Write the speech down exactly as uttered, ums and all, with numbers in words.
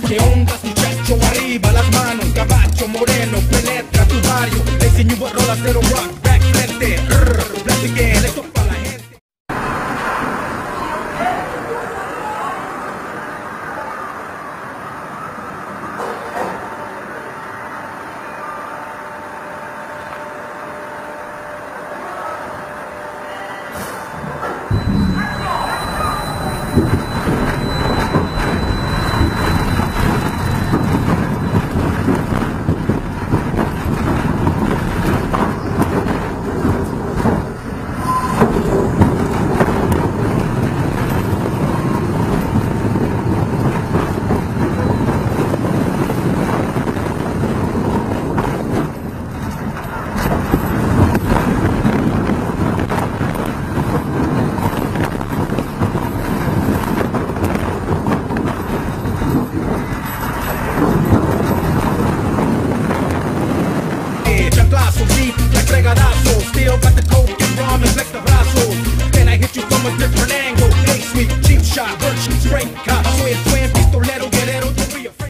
¿Qué onda, muchacho? Arriba las manos, cabacho moreno, penetra tu barrio. Le enseño rolas de rock, back frente.